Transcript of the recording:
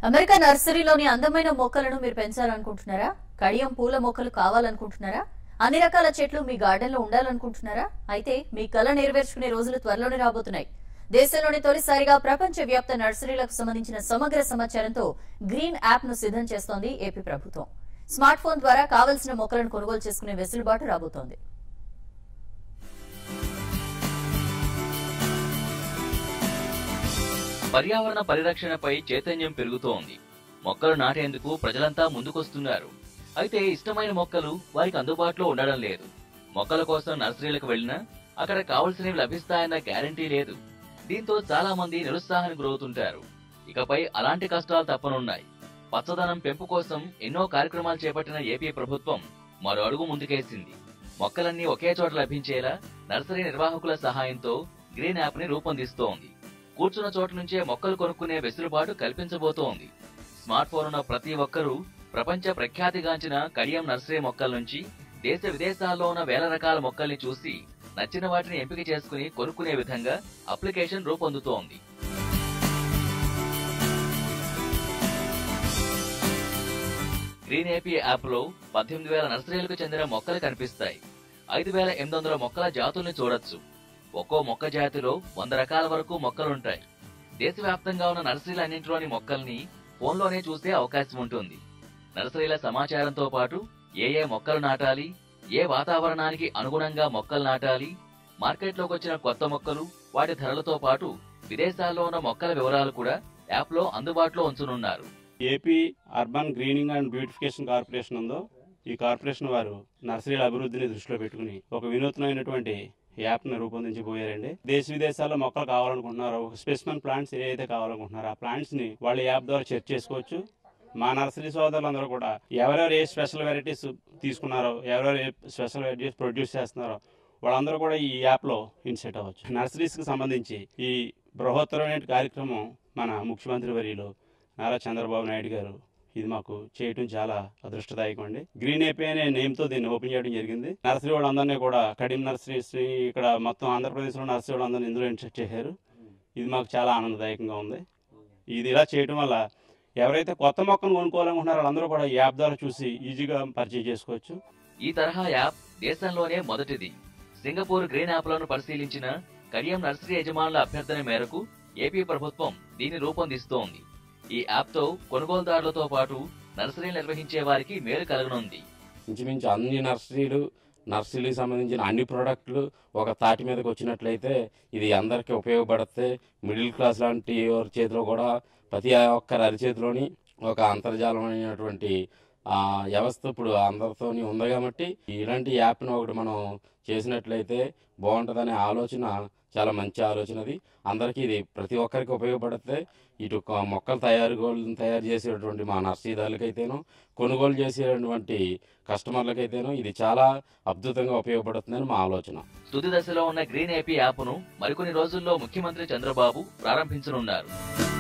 America నర్సరీలోని అందమైన మొక్కలను మీరు పెంచాలనుకుంటున్నారా? కడియం పూల మొక్కలు కావాలనుకుంటున్నారా? అన్ని రకాల చెట్లు మీ గార్డెన్ లో ఉండాలనుకుంటున్నారా? అయితే మీ కల నెరవేర్చుకునే రోజులు త్వరలోనే రాబోతున్నాయి. దేశంలోని తొలిసారిగా ప్రపంచ వ్యాప్త నర్సరీలకు సంబంధించిన సమగ్ర సమాచారంతో గ్రీన్ యాప్ ను సిద్ధం చేస్తోంది ఏపీ ప్రభుత్వం. స్మార్ట్ ఫోన్ ద్వారా కావలసిన మొక్కలను కొనుగోలు చేసుకునే వెసులుబాటు రాబోతోంది. పర్యావరణ పరిరక్షణపై చైతన్యం పెరుగుతోంది. మొక్కలు నాటేందుకు ప్రజలంతా ముందుకొస్తున్నారు. అయితే ఇష్టమైన మొక్కలు వారికి అందుబాటులో ఉండడం లేదు. మొక్కల కోసం నర్సరీలకు వెళ్లినా అక్కడ కావలసినవి లభిస్తాయన్న గ్యారంటీ లేదు. దీంతో చాలా మంది నిరుత్సాహానికి గురవుతుంటారు. ఇకపై అలాంటి కష్టాలు తప్పనున్నాయి. పచ్చదనం పెంపు కోసం ఎన్నో కార్యక్రమాలు చేపట్టిన ఏపీ ప్రభుత్వం మరో అడుగు ముందుకేసింది. మొక్కలన్నీ ఒకే చోట లభించేలా నర్సరీ నిర్వాహకుల సహాయంతో గ్రీన్ యాప్ ని రూపొందిస్తోంది. కూర్చున్న చోట నుంచే మొక్కలు కొనుక్కునే వెసులుబాటు కల్పించబోతోంది. స్మార్ట్ ఫోన్ ఉన్న ప్రతి ఒక్కరూ ప్రపంచ ప్రఖ్యాతిగాంచిన కడియం నర్సరీ మొక్కల నుంచి దేశ విదేశాల్లో ఉన్న వేల రకాల మొక్కల్ని చూసి నచ్చిన వాటిని ఎంపిక చేసుకుని కొనుక్కునే విధంగా అప్లికేషన్ రూపొందుతోంది. గ్రీన్ ఏపీ యాప్ లో 18,000 నర్సరీలకు చెందిన మొక్కలు కనిపిస్తాయి. 5,800 మొక్కల జాతుల్ని చూడొచ్చు. ఒక్కో మొక్క జాతిలో 100 రకాల వరకు మొక్కలుంటాయి. దేశవ్యాప్తంగా ఉన్న నర్సరీలన్నింటిలోని మొక్కల్ని ఫోన్లోనే చూసే అవకాశం ఉంటుంది. నర్సరీల సమాచారంతో పాటు ఏ మొక్కలు నాటాలి, ఏ వాతావరణానికి అనుగుణంగా మొక్కలు నాటాలి, మార్కెట్లోకి వచ్చిన కొత్త మొక్కలు, వాటి ధరలతో పాటు విదేశాల్లో ఉన్న మొక్కల వివరాలు కూడా యాప్ లో అందుబాటులో ఉంచనున్నారు. AP urban greening and beautification corporation ఉందో ఈ కార్పొరేషన్ వారు నర్సరీల అభివృద్ధిని దృష్టిలో పెట్టుకుని ఒక వినూత్నమైనటువంటి యాప్ ని రూపొందించబోయారండి. దేశ విదేశాల్లో మొక్కలు కావాలనుకుంటున్నారో, ఒక స్పెసిమన్ ప్లాంట్స్ ఏదైతే కావాలనుకుంటున్నారో ఆ ప్లాంట్స్ ని వాళ్ళు యాప్ ద్వారా చెక్ చేసుకోవచ్చు. మా నర్సరీ సోదరులందరూ కూడా ఎవరెవరు ఏ స్పెషల్ వెరైటీస్ తీసుకున్నారో, ఎవరెవరు ఏ స్పెషల్ వెరైటీస్ ప్రొడ్యూస్ చేస్తున్నారో వాళ్ళందరూ కూడా ఈ యాప్ లో ఇన్సెట్ అవ్వచ్చు. నర్సరీస్ కి సంబంధించి ఈ బృహత్తరమైన కార్యక్రమం మన ముఖ్యమంత్రి వర్యులు నారా చంద్రబాబు నాయుడు గారు ఇది మాకు చేయటం చాలా అదృష్టదాయకం అండి. గ్రీన్ ఏపీ అనే నేమ్ తో దీన్ని ఓపెన్ చేయడం జరిగింది. నర్సరీ వాళ్ళందరినీ కూడా కడియం నర్సరీస్ ఇక్కడ మొత్తం ఆంధ్రప్రదేశ్ లో నర్సరీ వాళ్ళందరినీ ఇందులో ఇన్సెట్ చేశారు. ఇది మాకు చాలా ఆనందదాయకంగా ఉంది. ఇది ఇలా చేయడం వల్ల ఎవరైతే కొత్త మొక్కను కొనుక్కోవాలనుకుంటున్నారో వాళ్ళందరూ కూడా ఈ యాప్ ద్వారా చూసి ఈజీగా పర్చేజ్ చేసుకోవచ్చు. ఈ తరహా యాప్ దేశంలోనే మొదటిది. సింగపూర్ గ్రీన్ యాప్ లను పరిశీలించిన కడియం నర్సరీ యజమానుల అభ్యర్థన మేరకు ఏపీ ప్రభుత్వం దీన్ని రూపొందిస్తోంది. ఈ యాప్ తో కొనుగోలుదారులతో పాటు నర్సరీలు నిర్వహించే వారికి మేలు కలగనుంది. ఇంచుమించు అన్ని నర్సరీలకు సంబంధించిన అన్ని ప్రోడక్ట్లు ఒక తాటి మీదకి వచ్చినట్లయితే ఇది అందరికీ ఉపయోగపడితే మిడిల్ క్లాస్ లాంటి ఎవరి చేతిలో కూడా ప్రతి ఒక్కరి అరిచేతిలోని ఒక అంతర్జాలమైనటువంటి వ్యవస్థ ఇప్పుడు అందరితోని ఉంది. కాబట్టి ఇలాంటి యాప్ను ఒకటి మనం చేసినట్లయితే బాగుంటుందనే ఆలోచన చాలా మంచి ఆలోచన. అది అందరికీ ఇది ప్రతి ఒక్కరికి ఉపయోగపడితే ఇటు మొక్కలు తయారు చేసేటువంటి మా నర్సరీదారులకైతేనో, కొనుగోలు చేసేటువంటి కస్టమర్లకైతేనో ఇది చాలా అద్భుతంగా ఉపయోగపడుతుందని మా ఆలోచన. తుది దశలో ఉన్న గ్రీన్ ఏపీ యాప్ ను మరికొన్ని రోజుల్లో ముఖ్యమంత్రి చంద్రబాబు ప్రారంభించనున్నారు.